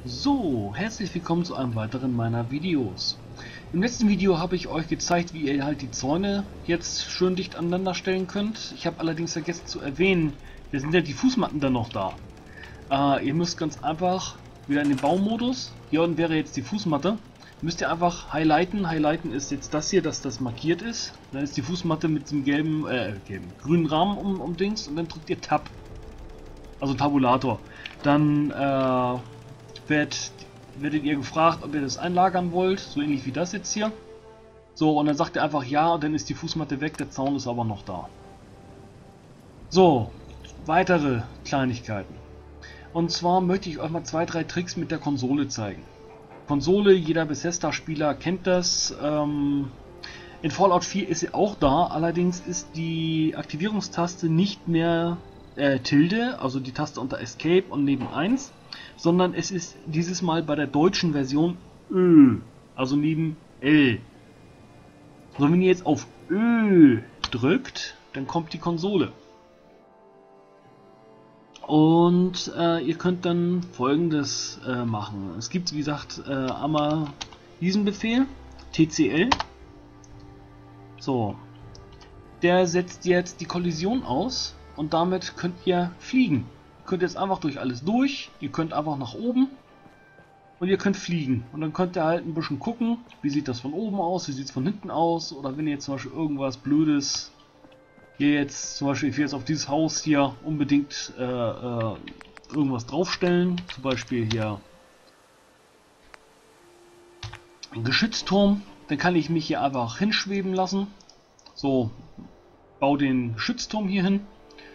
So, herzlich willkommen zu einem weiteren meiner Videos. Im letzten Video habe ich euch gezeigt, wie ihr halt die Zäune jetzt schön dicht aneinander stellen könnt. Ich habe allerdings vergessen zu erwähnen, wir sind ja die Fußmatten dann noch da. Ihr müsst ganz einfach wieder in den Baumodus. Hier unten wäre jetzt die Fußmatte. Müsst ihr einfach highlighten. Highlighten ist jetzt das hier, dass das markiert ist. Dann ist die Fußmatte mit dem grünen Rahmen um Dings und dann drückt ihr Tab. Also Tabulator. Dann werdet ihr gefragt, ob ihr das einlagern wollt, so ähnlich wie das jetzt hier. So, und dann sagt ihr einfach ja, und dann ist die Fußmatte weg, der Zaun ist aber noch da. So, weitere Kleinigkeiten. Und zwar möchte ich euch mal 2, 3 Tricks mit der Konsole zeigen. Konsole, jeder Bethesda-Spieler kennt das. In Fallout 4 ist sie auch da, allerdings ist die Aktivierungstaste nicht mehr Tilde, also die Taste unter Escape und neben 1, sondern es ist dieses Mal bei der deutschen Version Ö, also neben L. So, wenn ihr jetzt auf Ö drückt, dann kommt die Konsole. Und ihr könnt dann Folgendes machen. Es gibt, wie gesagt, einmal diesen Befehl, TCL. So, der setzt jetzt die Kollision aus und damit könnt ihr fliegen. Ihr könnt jetzt einfach durch alles durch, ihr könnt einfach nach oben und ihr könnt fliegen. Und dann könnt ihr halt ein bisschen gucken, wie sieht das von oben aus, wie sieht es von hinten aus, oder wenn ihr jetzt zum Beispiel irgendwas Blödes, hier jetzt zum Beispiel, ich will jetzt auf dieses Haus hier unbedingt irgendwas draufstellen, zum Beispiel hier ein Geschützturm, dann kann ich mich hier einfach hinschweben lassen. So, baue den Geschützturm hier hin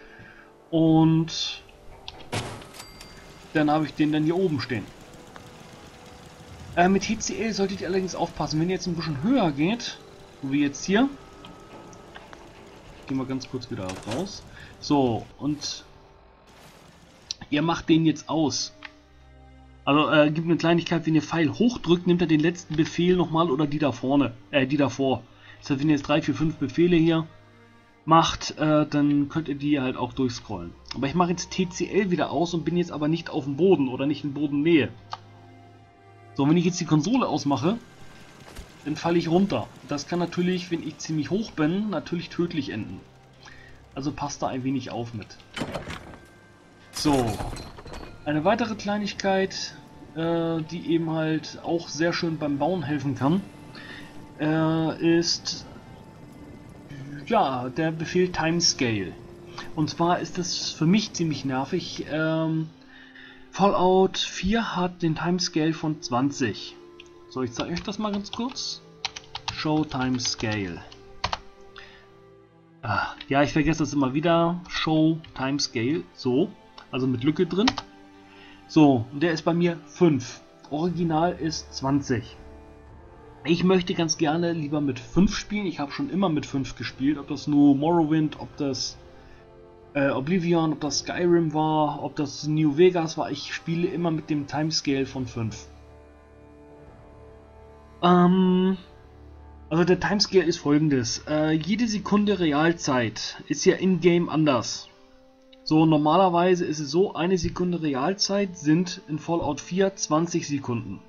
und dann habe ich den dann hier oben stehen. Mit TCL solltet ihr allerdings aufpassen, wenn ihr jetzt ein bisschen höher geht, so wie jetzt hier. Gehen wir ganz kurz wieder raus. So, und ihr macht den jetzt aus. Also gibt eine Kleinigkeit, wenn ihr Pfeil hochdrückt, nimmt er den letzten Befehl nochmal oder die da vorne, die davor. Das heißt, wenn ihr jetzt 3, 4, 5 Befehle hier macht, dann könnt ihr die halt auch durchscrollen. Aber ich mache jetzt TCL wieder aus und bin jetzt aber nicht auf dem Boden oder nicht in Bodennähe. So, wenn ich jetzt die Konsole ausmache, dann falle ich runter. Das kann natürlich, wenn ich ziemlich hoch bin, natürlich tödlich enden. Also passt da ein wenig auf mit. So, eine weitere Kleinigkeit, die eben halt auch sehr schön beim Bauen helfen kann, ist ja der Befehl Timescale. Und zwar ist das für mich ziemlich nervig. Fallout 4 hat den Timescale von 20. So, ich zeige euch das mal ganz kurz. Show Timescale. Ja, ich vergesse das immer wieder. Show Timescale. So, also mit Lücke drin. So, und der ist bei mir 5. Original ist 20. Ich möchte ganz gerne lieber mit 5 spielen. Ich habe schon immer mit 5 gespielt. Ob das nur Morrowind, ob das Oblivion, ob das Skyrim war, ob das New Vegas war. Ich spiele immer mit dem Timescale von 5. Also der Timescale ist folgendes. Jede Sekunde Realzeit ist ja in-game anders. So, normalerweise ist es so, eine Sekunde Realzeit sind in Fallout 4 20 Sekunden.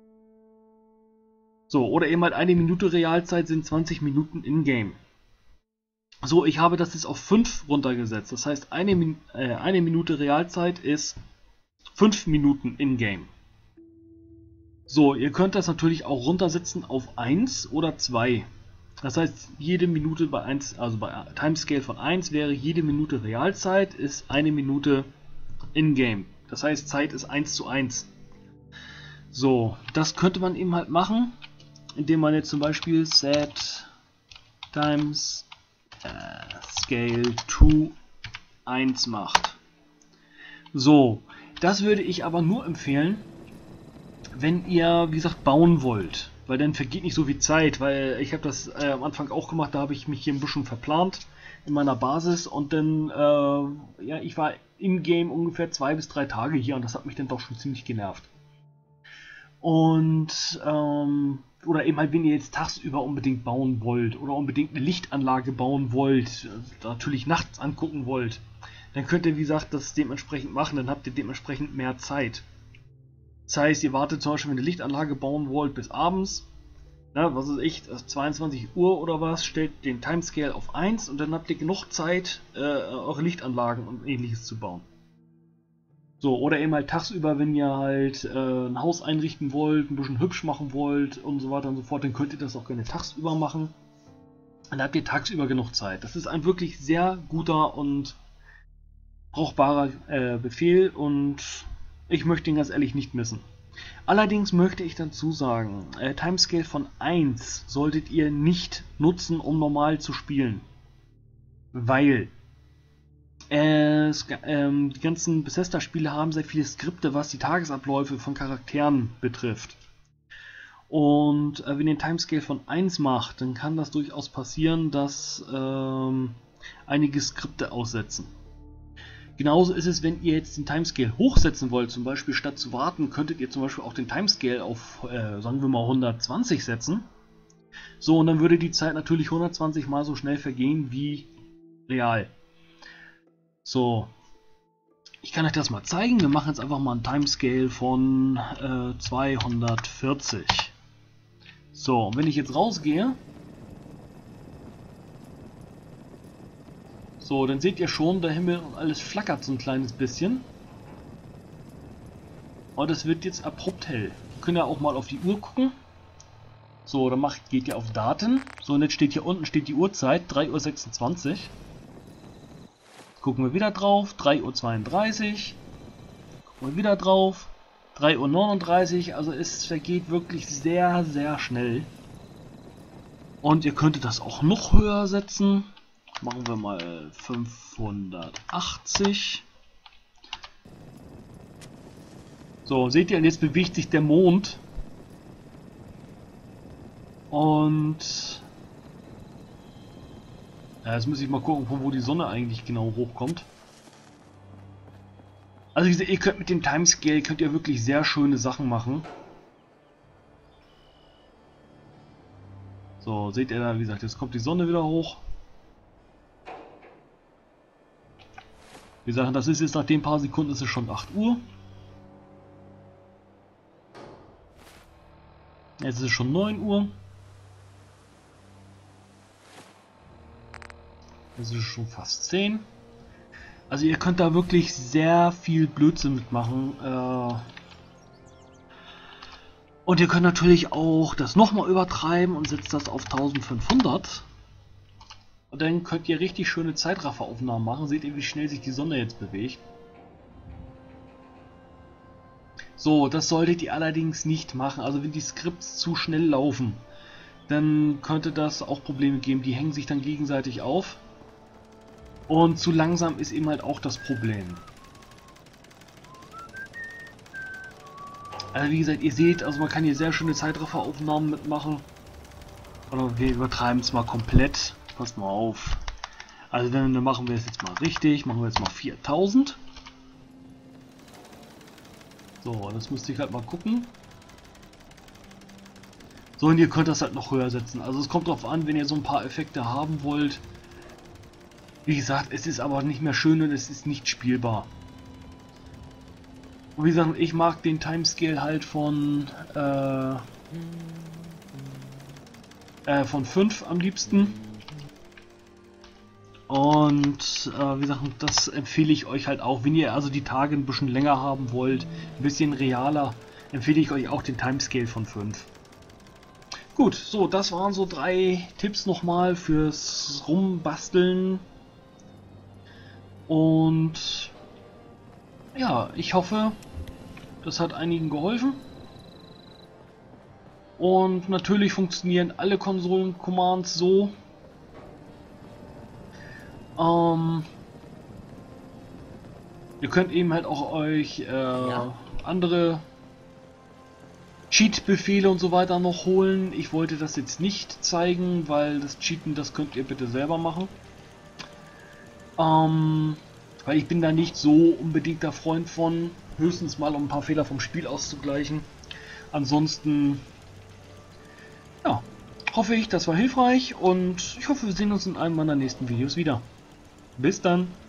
So, oder eben halt eine Minute Realzeit sind 20 Minuten in-game. So, ich habe das jetzt auf 5 runtergesetzt. Das heißt, eine Minute Realzeit ist 5 Minuten in-game. So, ihr könnt das natürlich auch runtersetzen auf 1 oder 2. Das heißt, jede Minute bei 1, also bei Timescale von 1 wäre jede Minute Realzeit, ist eine Minute in-game. Das heißt, Zeit ist 1:1. So, das könnte man eben halt machen, indem man jetzt zum Beispiel set times scale to 1 macht. So, das würde ich aber nur empfehlen, wenn ihr, wie gesagt, bauen wollt, weil dann vergeht nicht so viel Zeit, weil ich habe das am Anfang auch gemacht, da habe ich mich hier ein bisschen verplant in meiner Basis und dann, ja, ich war im Game ungefähr 2 bis 3 Tage hier und das hat mich dann doch schon ziemlich genervt. Und, oder eben halt, wenn ihr jetzt tagsüber unbedingt bauen wollt oder unbedingt eine Lichtanlage bauen wollt, natürlich nachts angucken wollt, dann könnt ihr, wie gesagt, das dementsprechend machen, dann habt ihr dementsprechend mehr Zeit. Das heißt, ihr wartet zum Beispiel, wenn ihr eine Lichtanlage bauen wollt, bis abends. Na, was weiß ich, 22 Uhr oder was, stellt den Timescale auf 1 und dann habt ihr genug Zeit, eure Lichtanlagen und ähnliches zu bauen. So, oder eben halt tagsüber, wenn ihr halt ein Haus einrichten wollt, ein bisschen hübsch machen wollt und so weiter und so fort, dann könnt ihr das auch gerne tagsüber machen. Dann habt ihr tagsüber genug Zeit. Das ist ein wirklich sehr guter und brauchbarer Befehl und ich möchte ihn ganz ehrlich nicht missen. Allerdings möchte ich dazu sagen, Timescale von 1 solltet ihr nicht nutzen, um normal zu spielen. Weil die ganzen Bethesda-Spiele haben sehr viele Skripte, was die Tagesabläufe von Charakteren betrifft. Und wenn ihr einen Timescale von 1 macht, dann kann das durchaus passieren, dass einige Skripte aussetzen. Genauso ist es, wenn ihr jetzt den Timescale hochsetzen wollt, zum Beispiel statt zu warten, könntet ihr zum Beispiel auch den Timescale auf, sagen wir mal, 120 setzen. So, und dann würde die Zeit natürlich 120 mal so schnell vergehen wie real. So, ich kann euch das mal zeigen. Wir machen jetzt einfach mal einen Timescale von 240. So, und wenn ich jetzt rausgehe, so, dann seht ihr schon, der Himmel und alles flackert so ein kleines bisschen. Und es wird jetzt abrupt hell. Wir können ja auch mal auf die Uhr gucken. So, dann geht ihr auf Daten. So, und jetzt steht hier unten steht die Uhrzeit, 3:26 Uhr. Gucken wir wieder drauf, 3:32 Uhr. Gucken wir wieder drauf, 3:39 Uhr. Also es vergeht wirklich sehr, sehr schnell. Und ihr könntet das auch noch höher setzen. Machen wir mal 580. So, seht ihr, und jetzt bewegt sich der Mond. Und ja, jetzt muss ich mal gucken, wo die Sonne eigentlich genau hochkommt. Also wie gesagt, ihr könnt mit dem Timescale könnt ihr wirklich sehr schöne Sachen machen. So, seht ihr da, wie gesagt, jetzt kommt die Sonne wieder hoch. Wie gesagt, das ist jetzt nach den paar Sekunden, ist es schon 8 Uhr. Jetzt ist es schon 9 Uhr. Jetzt ist es schon fast 10. Also ihr könnt da wirklich sehr viel Blödsinn mitmachen. Und ihr könnt natürlich auch das nochmal übertreiben und setzt das auf 1500. Und dann könnt ihr richtig schöne Zeitrafferaufnahmen machen. Seht ihr, wie schnell sich die Sonne jetzt bewegt. So, das solltet ihr allerdings nicht machen. Also wenn die Skripts zu schnell laufen, dann könnte das auch Probleme geben. Die hängen sich dann gegenseitig auf. Und zu langsam ist eben halt auch das Problem. Also wie gesagt, ihr seht, also man kann hier sehr schöne Zeitrafferaufnahmen mitmachen. Oder wir übertreiben es mal komplett. Passt mal auf. Also dann machen wir es jetzt mal richtig. Machen wir jetzt mal 4000. So, das müsste ich halt mal gucken. So, und ihr könnt das halt noch höher setzen. Also es kommt darauf an, wenn ihr so ein paar Effekte haben wollt. Wie gesagt, es ist aber nicht mehr schön und es ist nicht spielbar. Und wie gesagt, ich mag den Timescale halt von 5 am liebsten. Und wie gesagt, das empfehle ich euch halt auch, wenn ihr also die Tage ein bisschen länger haben wollt, ein bisschen realer, empfehle ich euch auch den Timescale von 5. Gut, so, das waren so 3 Tipps nochmal fürs Rumbasteln. Und ja, ich hoffe, das hat einigen geholfen. Und natürlich funktionieren alle Konsolen-Commands so. Ihr könnt eben halt auch euch andere Cheat-Befehle und so weiter noch holen. Ich wollte das jetzt nicht zeigen, weil das Cheaten, das könnt ihr bitte selber machen. Weil ich bin da nicht so unbedingt der Freund von, höchstens mal um ein paar Fehler vom Spiel auszugleichen. Ansonsten, ja, hoffe ich, das war hilfreich und ich hoffe, wir sehen uns in einem meiner nächsten Videos wieder. Bis dann!